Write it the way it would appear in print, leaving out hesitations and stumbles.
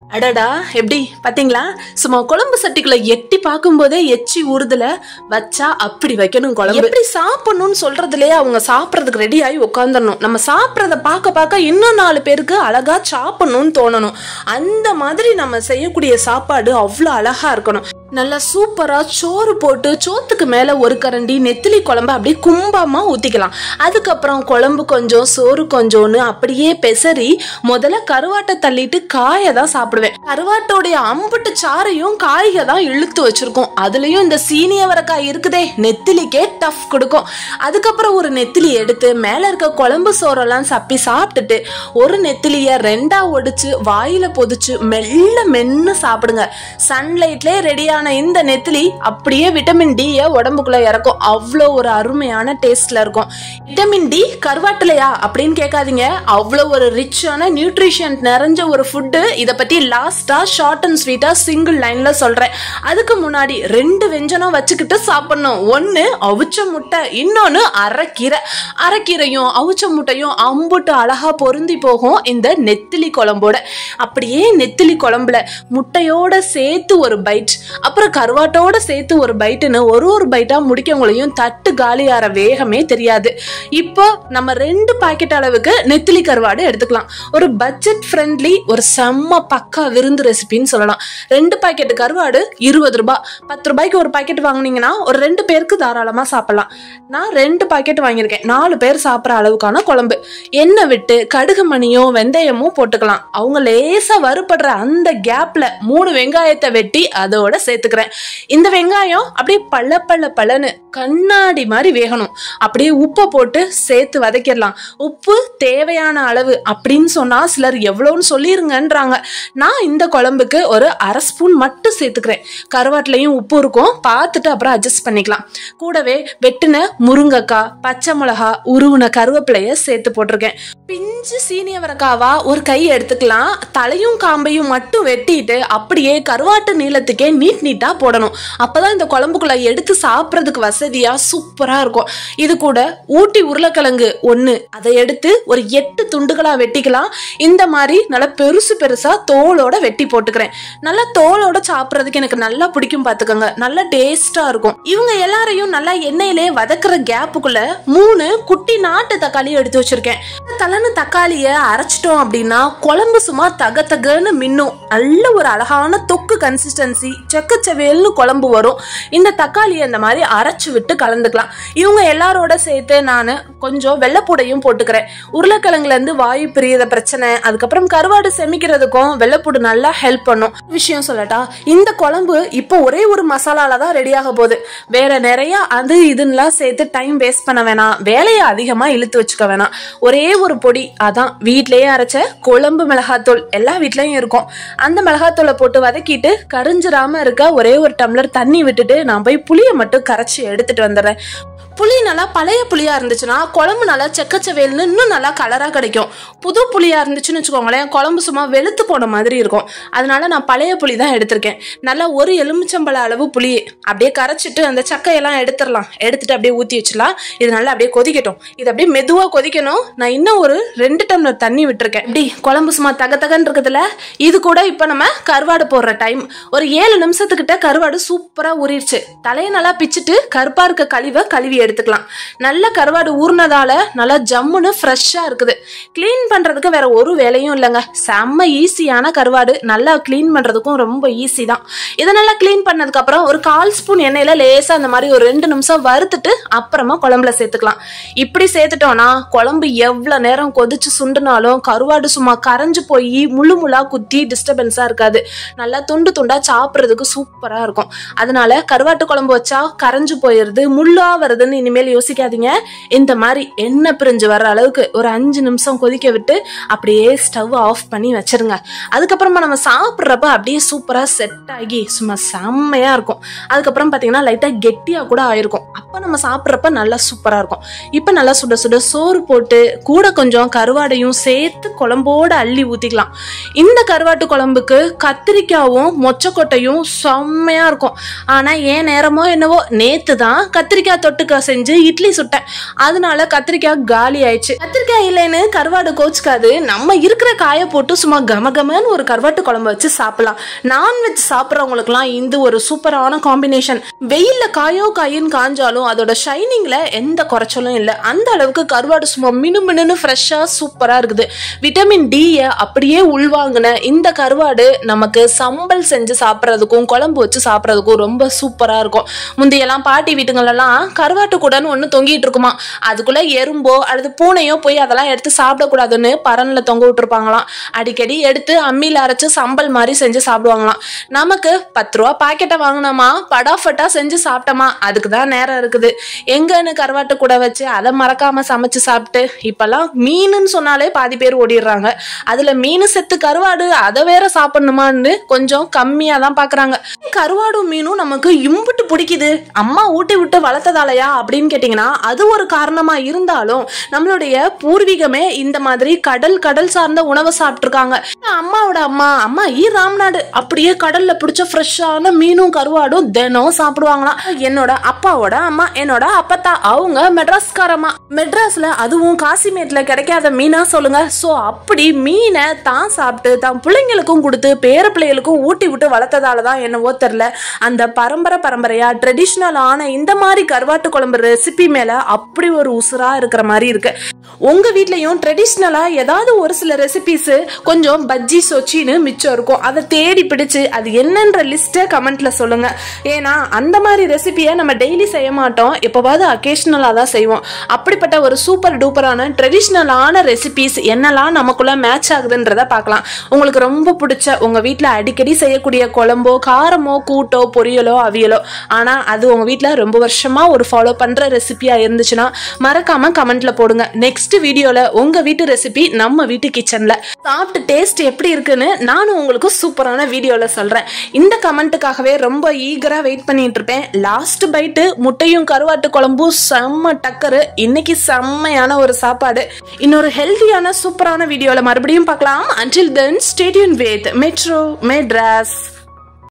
அடடா எப்படி பாத்தீங்களா? சும்மா குழம்பு சட்டிக்குள்ள எட்டி பார்க்கும் போதே எச்சி ஊறுதுல வச்சா அப்படி வைக்கணும் குழம்பு. எப்படி சாப்பிடணும்னு சொல்றதுலயே அவங்க சாப்பிடறதுக்கு ரெடி ஆகி உட்காந்துடணும். நம்ம சாப்பிடறத பார்க்க இன்னும் 4 பேருக்கு அழகா சாப்பிடணும்னு தோணணும். அந்த மாதிரி நம்ம செய்யக்கூடிய சாப்பாடு அவ்வளோ அழகா இருக்கணும். நல்லா சூப்பரா சோறு போட்டு சோத்துக்கு மேல ஒரு கரண்டி நெத்திலி குழம்பு அப்படியே கும்பமா ஊத்திக்கலாம். அதுக்கப்புறம் குழம்பு கொஞ்சம் சோறு கொஞ்சம்னு அப்படியே பெசரி முதல்ல கருவாட்டை தள்ளிட்டு காயை தான் சாப்பிடுவேன். கருவாட்டோடைய அம்புட்டு சாறையும் காய்க தான் இழுத்து வச்சிருக்கோம். அதுலயும் இந்த சீனியவரக்காய் இருக்குதே, நெத்திலிக்கே டஃப் கொடுக்கும். அதுக்கப்புறம் ஒரு நெத்திலி எடுத்து மேல இருக்க குழம்பு சோறெல்லாம் சப்பி சாப்பிட்டுட்டு ஒரு நெத்திலிய 2ஆ ஒடிச்சு வாயில பொதிச்சு மெல்ல மென்னு சாப்பிடுங்க. சன்லைட்லயே ரெடியா இந்த நெத்திலி அப்படியே விட்டமின் டி உடம்புக்குள்ள இறக்கும். அவ்வளோ ஒரு அருமையான டேஸ்ட்ல இருக்கும். விட்டமின் டி கருவாட்டுலையா அப்படின்னு கேட்காதீங்க. அவ்வளோ ஒரு ரிச்சான நியூட்ரிஷன் நிறைஞ்ச ஒரு ஃபுட்டு. இதை பத்தி லாஸ்டா ஷார்ட் அண்ட் ஸ்வீட்டா சிங்கிள் லைன்ல சொல்றேன். அதுக்கு முன்னாடி 2 வெஞ்சனம் வச்சுக்கிட்டு சாப்பிடணும். ஒன்னு அவிச்ச முட்டை, இன்னொன்னு அரைக்கீரை. அரைக்கீரையும் அவிச்ச முட்டையும் அம்புட்டு அழகா பொருந்தி போகும் இந்த நெத்திலி குழம்போட. அப்படியே நெத்திலி குழம்புல முட்டையோட சேர்த்து ஒரு பைட், அப்புறம் கருவாட்டோட சேர்த்து ஒரு பைட்டுன்னு ஒரு பைட்டா முடிக்கவங்களையும் தட்டு காலியார வேகமே தெரியாது. இப்போ நம்ம 2 பாக்கெட் அளவுக்கு நெத்திலி கருவாடு எடுத்துக்கலாம். ஒரு பட்ஜெட் ஃப்ரெண்ட்லி ஒரு செம்ம பக்கா விருந்து ரெசிபின்னு சொல்லலாம். 2 பாக்கெட் கருவாடு 20 ரூபாய். 10 ரூபாய்க்கு ஒரு பாக்கெட் வாங்கினீங்கன்னா ஒரு 2 பேருக்கு தாராளமா சாப்பிடலாம். நான் 2 பாக்கெட் வாங்கியிருக்கேன். 4 பேர் சாப்பிட்ற அளவுக்கான குழம்பு. எண்ணெய் விட்டு கடுகு மணியும் வெந்தயமும் போட்டுக்கலாம். அவங்க லேசா வறுபடுற அந்த கேப்ல 3 வெங்காயத்தை வெட்டி அதோட சேர்த்துக்கிறேன். இந்த வெங்காயம் அப்படியே பல்லன்னு கண்ணாடி மாதிரி வேகணும். அப்படியே உப்பை போட்டு சேர்த்து வதக்கிடலாம். உப்பு தேவையான அளவு அப்படின்னு சொன்னா சிலர் எவ்வளோன்னு சொல்லிருங்கன்றாங்க. நான் இந்த குழம்புக்கு ஒரு 1/2 ஸ்பூன் மட்டும் சேர்த்துக்கிறேன். கருவாட்டிலையும் உப்பு இருக்கும், பார்த்துட்டு அப்புறம் அட்ஜஸ்ட் பண்ணிக்கலாம். கூடவே வெட்டின முருங்கைக்காய், பச்சை மிளகா, உருவின கருவேப்பிலைய சேர்த்து போட்டிருக்கேன். பிஞ்சு சீனியவரக்காவா ஒரு கை எடுத்துக்கலாம். தலையும் காம்பையும் மட்டும் வெட்டிட்டு அப்படியே கருவாட்டு நீளத்துக்கே நீட்டா போடணும். அப்பதான் இந்த குழம்புக்குள்ள எடுத்து சாப்பிட்றதுக்கு வசதியா சூப்பரா இருக்கும். இது கூட ஊட்டி உருளைக்கிழங்கு 1, அதை எடுத்து ஒரு 8 துண்டுகளா வெட்டிக்கலாம். இந்த மாதிரி நல்லா பெருசா தோலோட வெட்டி போட்டுக்கிறேன். நல்லா தோலோட சாப்பிட்றதுக்கு எனக்கு நல்லா பிடிக்கும் பார்த்துக்கோங்க. நல்லா டேஸ்டா இருக்கும். இவங்க எல்லாரையும் நல்லா எண்ணெயிலே வதக்குற கேப்புக்குள்ள 3 குட்டி நாட்டு தக்காளி எடுத்து வச்சிருக்கேன். தலன்னு தக்காளிய அரைச்சிட்டோம் அப்படின்னா குழம்பு சும்மா தகன்னு மின்னும். நல்ல ஒரு அழகான தொக்கு கன்சிஸ்டன்சி, செக்கச்சவேல்னு குழம்பு வரும். இந்த தக்காளியை இந்த மாதிரி அரைச்சு விட்டு கலந்துக்கலாம். இவங்க எல்லாரோட சேர்த்து நான் கொஞ்சம் வெள்ளைப்பூடையும் போட்டுக்கிறேன். உருளைக்கிழங்குல இருந்து வாயு பிரியத பிரச்சனை, அதுக்கப்புறம் கருவாடு செமிக்கிறதுக்கும் வெள்ளைப்பூடு நல்லா ஹெல்ப் பண்ணும். விஷயம் சொல்லட்டா, இந்த குழம்பு இப்போ ஒரே ஒரு மசாலால தான் ரெடி ஆக போகுது. வேற நிறைய அது இதுன்னெல்லாம் சேர்த்து டைம் வேஸ்ட் பண்ண வேணாம், வேலையை அதிகமா இழுத்து வச்சுக்க வேணாம். ஒரே ஒரு பொடி, அதான் வீட்லயே அரைச்ச குழம்பு மிளகாத்தூள். எல்லா வீட்லயும் இருக்கும். அந்த மிளகாத்தூளை போட்டு வதக்கிட்டு கரிஞ்சிராம இருக்க ஒரே ஒரு டம்ளர் தண்ணி விட்டுட்டு நான் போய் புளியை மட்டும் கரைச்சி எடுத்துட்டு வந்துடுறேன். புளி நல்லா பழைய புளியா இருந்துச்சுன்னா குழம்பு நல்லா செக்கச்சவேல்னு இன்னும் நல்லா கலரா கிடைக்கும். புது புளியா இருந்துச்சுன்னு வச்சுக்கோங்களேன், குழம்பு சும்மா வெளுத்து போன மாதிரி இருக்கும். அதனால நான் பழைய புளி தான் எடுத்திருக்கேன். நல்லா ஒரு எலுமிச்சம்பழ அளவு புளி அப்படியே கரைச்சிட்டு அந்த சக்கையெல்லாம் எடுத்துடலாம். எடுத்துட்டு அப்படியே ஊற்றி வச்சிடலாம். இது நல்லா அப்படியே கொதிக்கட்டும். இது அப்படியே மெதுவா கொதிக்கணும். நான் இன்னும் ஒரு 2 டம்ளர் தண்ணி விட்டுருக்கேன். இப்படி குழம்பு சும்மா தகன்னு இருக்குதுல. இது கூட இப்ப நம்ம கருவாடு போடுற டைம். ஒரு 7 நிமிஷத்துக்கிட்ட கருவாடு சூப்பரா ஊறிடுச்சு. தலையை நல்லா பிச்சுட்டு கருப்பா இருக்க கழுவி எடுத்துக்கலாம். நல்ல கருவாடு ஊர்னதால நல்லா ஜம்முன்னு ஃப்ரெஷ்ஷா இருக்குது. கிளீன் பண்றதுக்கு வேற ஒரு வேலையும் இல்லைங்க. செம்ம ஈஸியான கருவாடு. நல்லா கிளீன் பண்றதுக்கும் ரொம்ப ஈஸி தான். இதை நல்லா கிளீன் பண்ணதுக்கு அப்புறம் ஒரு 1/4 ஸ்பூன் எண்ணெயில லேசா அந்த மாதிரி ஒரு 2 நிமிஷம் வறுத்துட்டு அப்புறமா குழம்புல சேர்த்துக்கலாம். இப்படி சேர்த்துட்டோம்னா குழம்பு எவ்வளவு நேரம் கொதிச்சு சுண்டுனாலும் கருவாடு சும்மா கரைஞ்சு போய் முள்ளா குத்தி டிஸ்டர்பன்ஸா இருக்காது. நல்லா துண்டா சாப்பிட்றதுக்கு சூப்பரா இருக்கும். அதனால கருவாட்டு குழம்பு வச்சா கரைஞ்சு போயிருது, முள்ளா வருதுன்னு இனிமேல் யோசிக்காதீங்க. இந்த மாதிரி எண்ணெய் பிரிஞ்சு வர்ற அளவுக்கு ஒரு 5 நிமிஷம் கொதிக்க விட்டு அப்படியே ஸ்டவ் ஆஃப் பண்ணி வச்சிருங்க. அதுக்கப்புறமா நம்ம சாப்பிட்றப்ப அப்படியே சூப்பரா செட் ஆகி சும்மா செம்மையா இருக்கும். அதுக்கப்புறம் பாத்தீங்கன்னா லைட்டா கெட்டியா கூட ஆயிருக்கும். அப்ப நம்ம சாப்பிட்றப்ப நல்லா சூப்பரா இருக்கும். இப்ப நல்லா சுட சோறு போட்டு கூட கொஞ்சம் கருவாடையும் சேர்த்து குழம்போட அள்ளி ஊத்திக்கலாம். இந்த கருவாட்டு குழம்புக்கு கத்திரிக்காயும் மொச்சக்கொட்டையும் செம்மையா இருக்கும். ஆனா ஏன் நேரமோ என்னவோ நேத்து தான் கத்திரிக்காய் தொட்டுக்க செஞ்சு இட்லி சுட்டேன். அதனால கத்திரிக்காய் காலி ஆயிடுச்சு. கத்திரிக்காய் இல்லைன்னு கருவாடு கோச்சுக்காது. நம்ம இருக்கிற காய போட்டு சும்மா கமகமன்னு ஒரு கருவாட்டு குழம்பு வச்சு சாப்பிடலாம். நான்வெஜ் சாப்பிட்றவங்களுக்குலாம் இந்த ஒரு சூப்பரான காம்பினேஷன். வெயில்ல காயின்னு காஞ்சாலும் அதோட ஷைனிங்ல எந்த குறைச்சலும் இல்லை. அந்த அளவுக்கு கருவாடு சும்மா மினுமினு ஃப்ரெஷ்ஷா சூப்பரா இருக்குது. விட்டமின் டி அப்படியே உள்வாங்கின இந்த கருவாடு நமக்கு சம்பல் செஞ்சு சாப்பிட்றதுக்கும் குழம்பு வச்சு சாப்பிட்றதுக்கும் ரொம்ப சூப்பரா இருக்கும். முந்தையெல்லாம் பாட்டி வீட்டுங்களெல்லாம் கருவாட்டு கூடன்னு ஒண்ணு தொங்கிட்டு இருக்குமா. அதுக்குள்ள எறும்போ அல்லது பூனையோ போய் அதெல்லாம் எடுத்து சாப்பிடக்கூடாதுன்னு பரன்ல தொங்க விட்டுருப்பாங்களாம். அடிக்கடி எடுத்து அம்மியில அரைச்சு சம்பல் மாதிரி செஞ்சு சாப்பிடுவாங்களாம். நமக்கு 10 ரூபா பாக்கெட்டை வாங்கினோமா படாஃபட்டா செஞ்சு சாப்பிட்டோமா அதுக்குதான் நேரம் இருக்குது. எங்கன்னு கருவாட்டு கூட வச்சு அதை மறக்காம சமைச்சு சாப்பிட்டு இப்பெல்லாம் மீனுன்னு சொன்னாலே பாதி பேர் ஓடிடுறாங்க. அதுல மீன் செத்து கருவாடு அதை வேற சாப்பிடணுமான்னு கொஞ்சம் கம்மியா தான் பாக்குறாங்க. கருவாடும் மீனும் நமக்கு இம்புட்டு பிடிக்குது. அம்மா ஊட்டி விட்டு வளர்த்ததாலயா அப்படின்னு கேட்டீங்கன்னா அது ஒரு காரணமா இருந்தாலும் நம்மளுடைய பூர்வீகமே இந்த மாதிரி கடல் சார்ந்த உணவை சாப்பிட்டுருக்காங்க. அம்மாவோட அம்மா ராம்நாடு அப்படியே கடல்ல பிடிச்ச ஃப்ரெஷ்ஷான மீனும் கருவாடும் தினம் சாப்பிடுவாங்களாம். என்னோட அப்பாவோட அம்மா என்னோட அப்பத்தா அவங்க மெட்ராஸ்காரம்மா. மெட்ராஸ்ல அதுவும் காசிமேட்ல கிடைக்காத மீனா சொல்லுங்க. சோ அப்படி மீனை தான் சாப்பிட்டு தான் பிள்ளைங்களுக்கும் கொடுத்து பேர பிள்ளைகளுக்கும் ஊட்டி விட்டு வளர்த்ததாலதான் என்னவோ தெரியல அந்த பரம்பரையா ட்ரெடிஷ்னலான இந்த மாதிரி கருவாட்டு குழம்பு ரெசிபி மேல அப்படி ஒரு உசுரா இருக்கிற மாதிரி இருக்கு. உங்க வீட்லயும் ட்ரெடிஷ்னலா ஏதாவது ஒரு சில ரெசிபிஸ் கொஞ்சம் பஜ்ஜி சொச்சின்னு மிச்சம் இருக்கும். அதை தேடி பிடிச்சு அது என்னன்ற லிஸ்ட கமெண்ட்ல சொல்லுங்க. ஏன்னா அந்த மாதிரி ரெசிபியை நம்ம டெய்லி செய்ய மாட்டோம், எப்பவாவது அகேஷனலா தான் செய்வோம். அப்படிப்பட்ட ஒரு சூப்பர் டூப்பரான ட்ரெடிஷ்னலான ரெசிபிஸ் என்னெல்லாம் நமக்குள்ள மேட்ச் ஆகுதுன்றத பார்க்கலாம். உங்களுக்கு ரொம்ப பிடிச்ச உங்க வீட்டுல அடிக்கடி செய்யக்கூடிய குழம்போ காரமோ கூட்டோ பொரியலோ அவியலோ ஆனா அது உங்க வீட்டுல ரொம்ப வருஷமா ஒரு ஃபாலோ பண்ற ரெசிபியா இருந்துச்சுன்னா மறக்காம கமெண்ட்ல போடுங்க. நெக்ஸ்ட் வீடியோல உங்க வீட்டு ரெசிபி நம்ம வீட்டு கிச்சன்ல சாப்பிட்டு டேஸ்ட் எப்படி இருக்குன்னு நானும் உங்களுக்கு சூப்பரான வீடியோல சொல்றேன். இந்த கமெண்ட்டுக்காகவே ரொம்ப ஈகரா வெயிட் பண்ணிட்டு இருப்பேன். லாஸ்ட் பைட்டு முட்டையும் கருவாட்டு குழம்பும் செம்ம டக்கரு. இன்னைக்கு செம்மையான ஒரு சாப்பாடு. இன்னொரு ஹெல்தியான சூப்பரான வீடியோல மறுபடியும் பார்க்கலாம். Until then, stay tuned with Metro Madras.